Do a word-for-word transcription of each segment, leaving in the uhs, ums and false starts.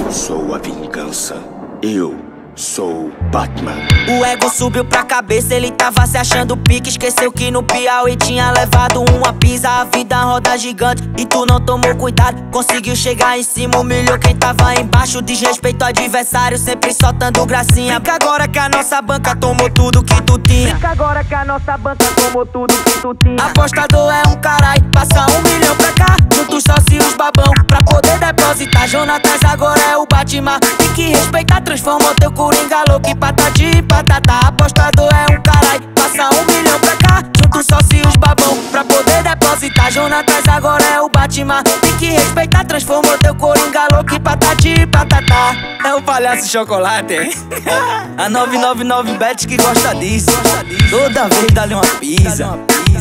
sou a vingança. Eu sou o Batman. O ego subiu pra cabeça, ele tava se achando pique. Esqueceu que no Piauí tinha levado uma pisa. A vida roda gigante e tu não tomou cuidado. Conseguiu chegar em cima, humilhou quem tava embaixo. Desrespeito ao adversário, sempre soltando gracinha. Fica agora que a nossa banca tomou tudo que tu tinha. Fica agora que a nossa banca tomou tudo que tu tinha. Apostador é um carai, passa um milhão pra cá. Junta os sócios babão pra poder depositar. Jonatas agora é o Batman. Tem que respeitar, transformou teu coringa louco e patati patata. Apostador é um carai, passa um milhão pra cá. Junta os sócios babão pra poder depositar. Jonatas agora é o Batman. Tem que respeitar, transformou teu coringa louco e patati patata. É o palhaço chocolate, hein? A nove nove nove bet que gosta disso. Toda vez dá-lhe uma pisa.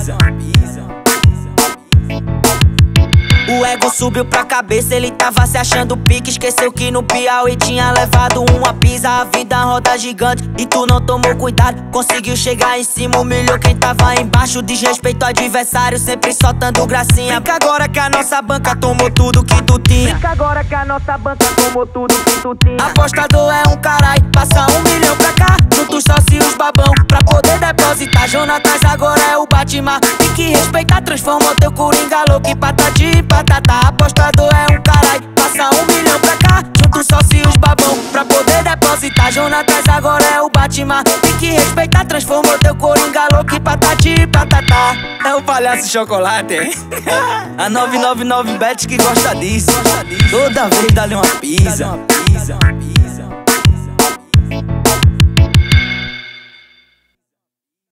O ego subiu pra cabeça, ele tava se achando pique. Esqueceu que no Piauí tinha levado uma pisa. A vida roda gigante e tu não tomou cuidado. Conseguiu chegar em cima, humilhou quem tava embaixo. Desrespeito ao adversário, sempre soltando gracinha. Fica agora que a nossa banca tomou tudo que tu tinha. Fica agora que a nossa banca tomou tudo que tu tinha. Apostador é um carai, passa um milhão pra cá. Junta os sócios babão pra poder depositar. Jonatas agora é o Batman. Tem que respeitar, transformou teu coringa louco e patati patata. Apostador é um carai, passa um milhão pra cá. Junta os sócios babão pra poder depositar. Jonatas agora é o Batman. Tem que respeitar, transformou teu coringa louco e patati patata. É o palhaço chocolate, hein? A nove nove nove bet que gosta disso. Toda vez dá-lhe uma pisa.